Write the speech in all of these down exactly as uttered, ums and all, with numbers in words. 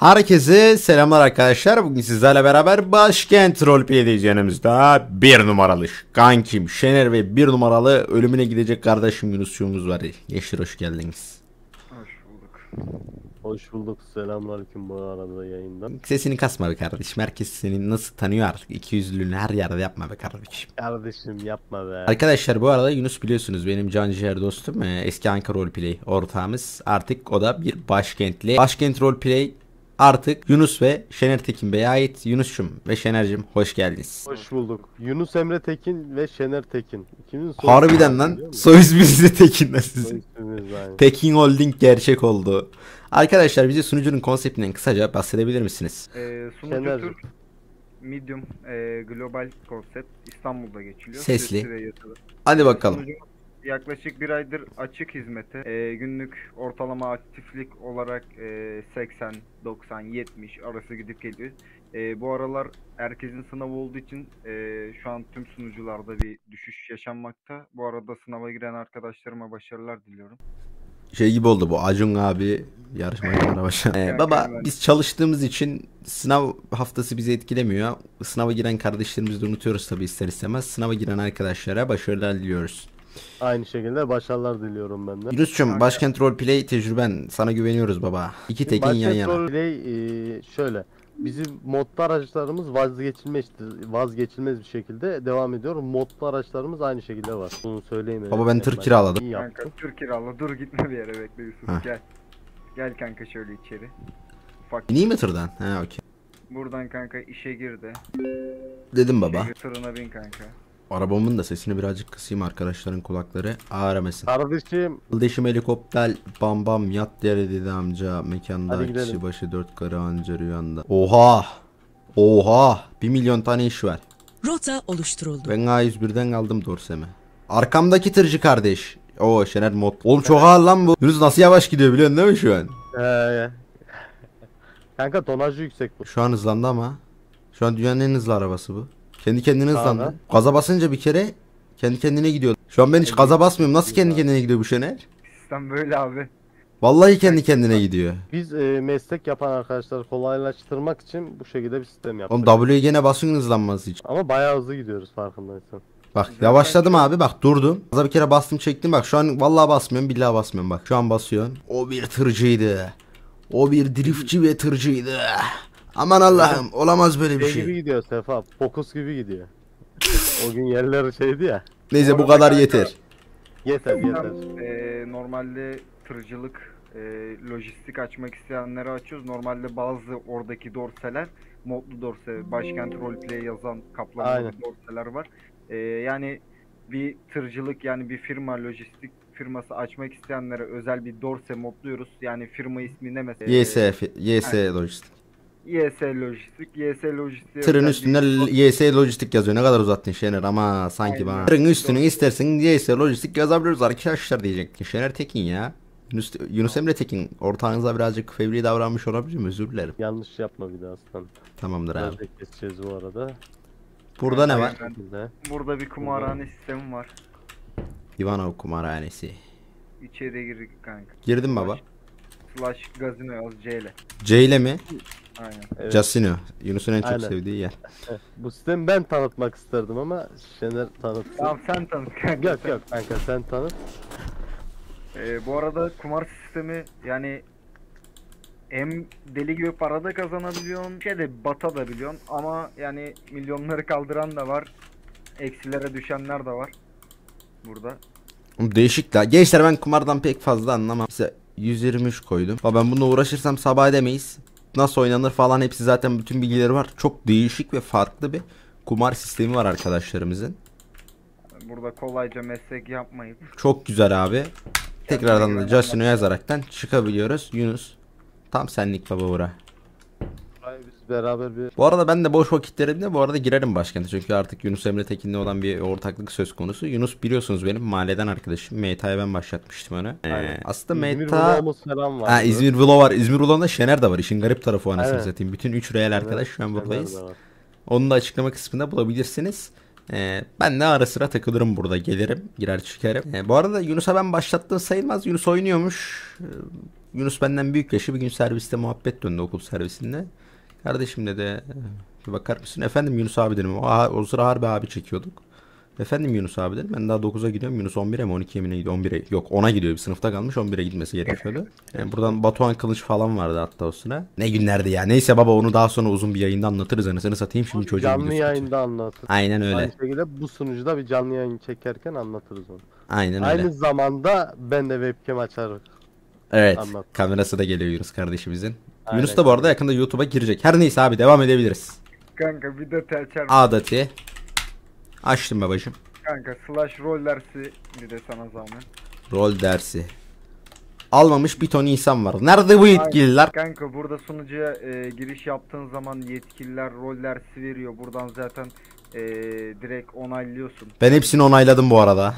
Herkese selamlar arkadaşlar. Bugün sizlerle beraber Başkent Roleplay'deyiz. Yanımızda bir numaralı kankim Şener ve bir numaralı ölümüne gidecek kardeşim Yunusçuğumuz var. Gençler hoş geldiniz. Hoş bulduk. Hoş bulduk. Selamünaleyküm bu arada yayından. Sesini kasma be kardeşim. Herkes seni nasıl tanıyor artık. İkiyüzlülüğünü her yerde yapma be kardeşim. Kardeşim yapma be. Arkadaşlar bu arada Yunus biliyorsunuz benim canciğer dostum. Eski Ankara Roleplay ortağımız. Artık o da bir başkentli. Başkent Roleplay artık Yunus ve Şener Tekin Bey'e ait. Yunus'cum ve Şener'cim hoş geldiniz. Hoş bulduk. Yunus Emre Tekin ve Şener Tekin. İkimizin soy Harbiden lan. Soy isminiz de Tekin de sizin. ismimiz aynı. Tekin Holding gerçek oldu. Arkadaşlar bize sunucunun konseptinden kısaca bahsedebilir misiniz? Ee, sunucu Şener'cim. Türk, medium, e, global konsept İstanbul'da geçiliyor. Sesli. ve yazılı. Hadi bakalım. Sunucumuz yaklaşık bir aydır açık hizmete. E, günlük ortalama aktiflik olarak e, seksen, doksan, yetmiş arası gidip geliyor. E, bu aralar herkesin sınavı olduğu için e, şu an tüm sunucularda bir düşüş yaşanmakta. Bu arada sınava giren arkadaşlarıma başarılar diliyorum. Şey gibi oldu bu Acun abi yarışmaya başladı. Ee, baba biz çalıştığımız için sınav haftası bizi etkilemiyor. Sınava giren kardeşlerimizi de unutuyoruz tabi ister istemez. Sınava giren arkadaşlara başarılar diliyoruz. Aynı şekilde başarılar diliyorum ben de. Yunus'cum Başkent Roleplay tecrüben sana güveniyoruz baba. İki Tekin yan Başkent yana. Roleplay, e, şöyle. Bizim modlu araçlarımız vazgeçilmezdir. Vazgeçilmez bir şekilde devam ediyor. Modlu araçlarımız aynı şekilde var. Bunu söyleyeyim. Baba ben tır kiraladım. İyi Kanka yaptın. Türk kiralı, dur gitme bir yere, bekle Yusuf. Heh. Gel. Gel kanka şöyle içeri. Ufak. İneyim mi tırdan? He okey. Buradan kanka işe gir de. Dedim baba. İşe gir, tırına bin kanka. Arabamın da sesini birazcık kısayım arkadaşların kulakları ağrımasın. Kardeşim Kardeşim helikopter bam bam yat yere dedi amca mekanda Hadi gidelim. kişi başı dört karı anca rüyanda. Oha! Oha! Bir milyon tane iş var. Rota oluşturuldu. Ben A yüz birden aldım Dorsemi. Arkamdaki tırcı kardeş. Oo Şener mod. Oğlum çok ağır lan bu. Yunus nasıl yavaş gidiyor biliyorsun değil mi şu an? Ee, kanka tonajı yüksek bu. Şu an hızlandı ama. Şu an dünyanın en hızlı arabası bu. Kendi kendine hızlandı. Aha. Gaza basınca bir kere kendi kendine gidiyor. Şu an ben hiç gaza basmıyorum. Nasıl kendi kendine gidiyor bu Şener? Sistem böyle abi. Vallahi kendi kendine gidiyor. Biz e, meslek yapan arkadaşları kolaylaştırmak için bu şekilde bir sistem yaptık. Oğlum W'ye gene basın hızlanması için. Ama bayağı hızlı gidiyoruz farkındaysan. Bak yavaşladım abi bak durdum. Gaza bir kere bastım çektim bak şu an vallahi basmıyorum billahi basmıyorum bak. Şu an basıyorsun. O bir tırcıydı. O bir driftçi ve tırcıydı. Aman Allah'ım olamaz böyle bir Şey gibi şey. gidiyor Sefa, fokus gibi gidiyor. O gün yerleri şeydi ya. Neyse bu arada kadar kanka- yeter. Yeter Sistem, yeter. e, normalde tırcılık, e, lojistik açmak isteyenlere açıyoruz. Normalde bazı oradaki dorseler, modlu dorse, Başkent Roleplay yazan kaplamalı Aynen. dorseler var. E, yani bir tırcılık, yani bir firma, lojistik firması açmak isteyenlere özel bir dorse modluyoruz. Yani firma ismi ne mesela? Y S F, Y S Lojistik. Y S Lojistik, Y S Lojistik. Tırın üstünde Y S Lojistik yazıyor. Ne kadar uzattın Şener ama sanki Aynen. bana. Tırın üstüne istersen Y S Lojistik yazabiliriz arkadaşlar diyecektin. Şener Tekin ya. Yunus, Yunus Emre Tekin ortağınıza birazcık fevri davranmış olabilirim özür dilerim. Yanlış yapma bir daha aslan. Tamamdır abi. Nerede keseceğiz bu arada? Burada ne var? Şekilde. Burada bir kumarhane sistemi var. Ivanov kumarhanesi. İçeriye girdik kanka. Girdim baba. Slash gazino yaz C ile. C ile mi? Aynen. Evet. Casino. Yunus'un en çok Aynen. sevdiği yer. Bu sistemi ben tanıtmak isterdim ama Şener tanıtsın. Tamam sen tanıt kanka. Yok yok kanka sen tanıt. Ee, bu arada kumar sistemi yani hem deli gibi para da kazanabiliyorsun, şey de batabiliyorsun ama yani milyonları kaldıran da var, eksilere düşenler de var burada. Oğlum değişik la. Gençler ben kumardan pek fazla anlamam. Size yüz yirmi üç koydum. Ama ben bununla uğraşırsam sabah edemeyiz. Nasıl oynanır falan hepsi zaten bütün bilgileri var. Çok değişik ve farklı bir kumar sistemi var arkadaşlarımızın. Burada kolayca meslek yapmayıp Çok güzel abi. Tekrardan da Casino yazaraktan çıkabiliyoruz. Yunus. Tam senlik baba bura. Burayı biz beraber bir Bu arada ben de boş vakitlerimde bu arada girerim başkente. Çünkü artık Yunus Emre Tekin'le olan bir ortaklık söz konusu. Yunus biliyorsunuz benim mahalleden arkadaşım. Meta'ya ben başlatmıştım onu. Ee, Aynen. aslında İzmir Meta... vlogumuz falan var. Ha, İzmir Vlog var. İzmir Vlog'da Şener de var. İşin garip tarafı o anasını Evet. satayım. Bütün üç real arkadaş şu an Şener buradayız. de var. Onu da açıklama kısmında bulabilirsiniz. Ee, ben de ara sıra takılırım burada. Gelirim. Girer çıkarım. Ee, bu arada Yunus'a ben başlattığım sayılmaz. Yunus oynuyormuş. Ee, Yunus benden büyük yaşı, bir gün serviste muhabbet döndü, okul servisinde. Kardeşim dedi, bir bakar mısın? Efendim Yunus abi dedim. O, o sıra harbi abi çekiyorduk. Efendim Yunus abi dedim. Ben daha dokuza gidiyorum. Yunus on bire mi on ikiye mi ne gidiyor? on bire yok, ona gidiyor. Bir sınıfta kalmış, on bire gitmesi gerekiyordu. Yani buradan Batuhan Kılıç falan vardı hatta o sıra. Ne günlerdi ya. Neyse baba, onu daha sonra uzun bir yayında anlatırız. Anasını satayım şimdi çocuğun Canlı videosu yayında anlatırız. Aynen öyle. Aynı şekilde bu sunucuda bir canlı yayın çekerken anlatırız onu. Aynen öyle. Aynı zamanda ben de webcam açarım. Evet. Anlat. Kamerası da geliyor Yunus kardeşimizin. Aynen. Yunus da bu arada yakında YouTube'a girecek. Her neyse abi, devam edebiliriz. Kanka bir de telçer. Adati. Açtım babacım. Kanka slash roll dersi bir de sana zahmet. Rol dersi. Almamış bir ton insan var. Nerede bu yetkililer? Kanka burada sunucuya e, giriş yaptığın zaman yetkililer rol dersi veriyor. Buradan zaten e, direkt onaylıyorsun. Ben hepsini onayladım bu arada.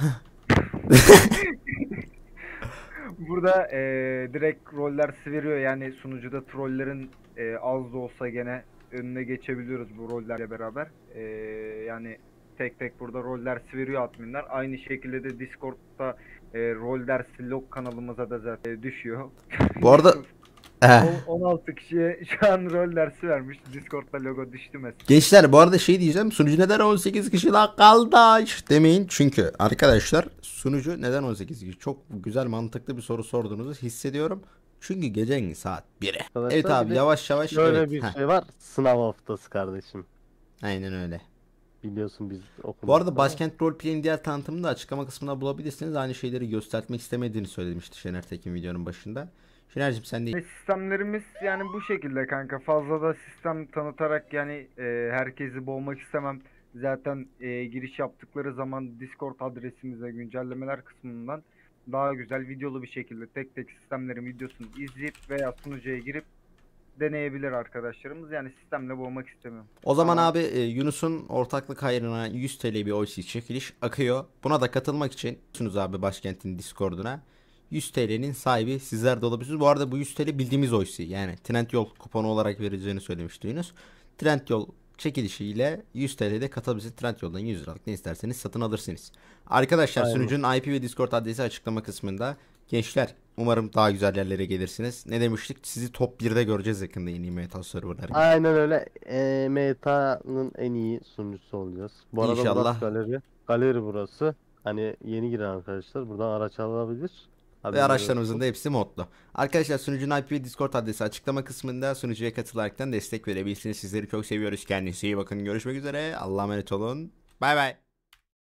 Burada e, direkt rol dersi veriyor. Yani sunucuda trollerin e, az da olsa gene önüne geçebiliyoruz bu rollerle beraber. E, yani tek tek burada rol dersi veriyor adminler. Aynı şekilde de Discord'da e, rol dersi log kanalımıza da zaten düşüyor. Bu arada eh. on altı kişiye şu an rol dersi vermiş. Discord'da logo düştü mesela. Gençler bu arada şey diyeceğim. Sunucu neden on sekiz kişi la kardeş demeyin. Çünkü arkadaşlar sunucu neden on sekiz kişi? Çok güzel, mantıklı bir soru sorduğunuzu hissediyorum. Çünkü gecenin saat biri. Arkadaşlar, Evet bir abi de yavaş yavaş. Şöyle Evet. bir Heh, şey var. Sınav haftası kardeşim. aynen öyle. Biliyorsun biz okulda. Bu arada Başkent Roleplay'in diğer tanıtımını da açıklama kısmına bulabilirsiniz. Aynı şeyleri göstermek istemediğini söylemişti Şener Tekin videonun başında. Şener'cim sen değil. Ve sistemlerimiz yani bu şekilde kanka. Fazla da sistem tanıtarak yani e, herkesi boğmak istemem. Zaten e, giriş yaptıkları zaman Discord adresimize güncellemeler kısmından daha güzel videolu bir şekilde tek tek sistemlerin videosunu izleyip veya sunucuya girip deneyebilir arkadaşlarımız. Yani sistemle boğmak istemiyorum. O zaman Ama- abi e, Yunus'un ortaklık hayrına yüz T L bir O C çekiliş akıyor. Buna da katılmak için biliyorsunuz abi Başkent'in Discord'una yüz T L'nin sahibi sizler de olabilirsiniz. Bu arada bu yüz T L bildiğimiz O C, yani Trendyol kuponu olarak vereceğini söylemişti Yunus. Trendyol çekilişiyle yüz T L'de katılabilirsiniz. Trendyol'dan yüz liralık ne isterseniz satın alırsınız. Arkadaşlar Aynen. sunucunun I P ve Discord adresi açıklama kısmında. Gençler umarım daha güzel yerlere gelirsiniz. Ne demiştik? Sizi top birde göreceğiz yakında yeni meta serverları. Aynen öyle. E, Meta'nın en iyi sunucusu olacağız. Bu arada İnşallah. burası galeri. Galeri burası. Hani yeni giren arkadaşlar buradan araç alabilir. Ve Haberiniz araçlarımızın olsun. da hepsi modlu. Arkadaşlar sunucunun I P ve Discord adresi açıklama kısmında, sunucuya katılaraktan destek verebilirsiniz. Sizleri çok seviyoruz. Kendinize iyi bakın. Görüşmek üzere. Allah'a emanet olun. Bay bay.